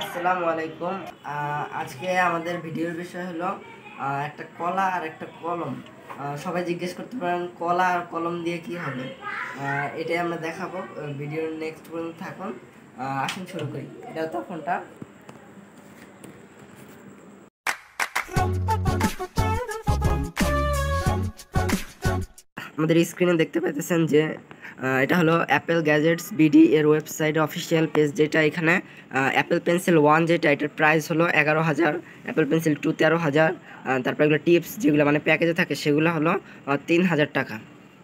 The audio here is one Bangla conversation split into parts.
আসসালামু আলাইকুম। আজকে আমাদের ভিডিওর বিষয় হলো একটা কলা আর একটা কলম। সবাই জিজ্ঞেস করতে পারেন কলা আর কলম দিয়ে কি হবে। এটাই আমরা দেখাবো। ভিডিওর নেক্সট পর্যন্ত থাকুন। আসুন শুরু করি। এটা তখনটা আমাদের স্ক্রিনে দেখতে পাইতেছেন যে এটা হলো অ্যাপেল গ্যাজেটস বিডি এর ওয়েবসাইট অফিসিয়াল পেজ, যেটা এখানে অ্যাপেল পেন্সিল 1 যেটা এটার প্রাইস হলো 11,000, অ্যাপেল পেন্সিল 2 13,000, তারপর এগুলো টিপস যেগুলো মানে প্যাকেজে থাকে সেগুলো হলো 3,000 টাকা।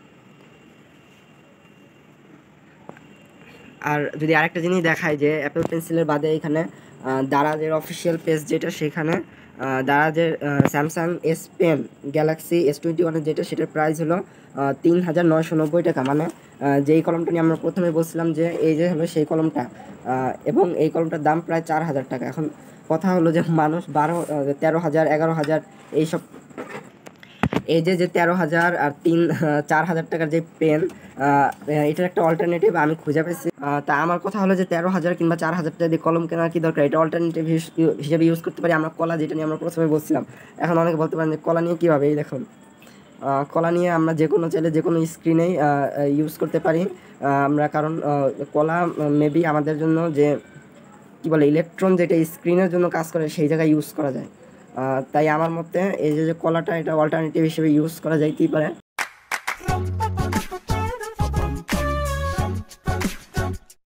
আর যদি আরেকটা জিনিস দেখায় যে অ্যাপেল পেন্সিলের বাদে এখানে দারাজের অফিসিয়াল পেজ যেটা, সেখানে দারাজের Samsung S pen Galaxy S21 যেটা, সেটার প্রাইস হলো 3,990 টাকা। মানে যেই কলমটা নিয়ে আমরা প্রথমে বলছিলাম যে এই যে হলো সেই কলমটা, এবং এই কলমটার দাম প্রায় 4,000 টাকা। এখন কথা হলো যে মানুষ 13,000 11,000 এইসব, এই যে 13,000 আর 4,000 টাকার যে পেন, এটার একটা অল্টারনেটিভ আমি খুঁজে পেয়েছি। তা আমার কথা হলো যে 13,000 কিংবা 4,000 টাকা দিয়ে কলম কেনার কি দরকার, এটা অল্টারনেটিভ হিসেবে ইউজ করতে পারি আমরা কলা, যেটা নিয়ে আমরা প্রথমে বলছিলাম। এখন অনেকে বলতে পারেন যে কলা নিয়ে কীভাবে, এই দেখুন কলা নিয়ে আমরা যে কোনো চাইলে যে কোনো স্ক্রিনেই ইউজ করতে পারি আমরা, কারণ কলা মেবি আমাদের জন্য যে কী বলে ইলেকট্রন যেটা স্ক্রিনের জন্য কাজ করে সেই জায়গায় ইউজ করা যায়। তাই আমার মতে এই যে কলাটা এটা অল্টারনেটিভ হিসেবে ইউজ করা যাইতেই পারে।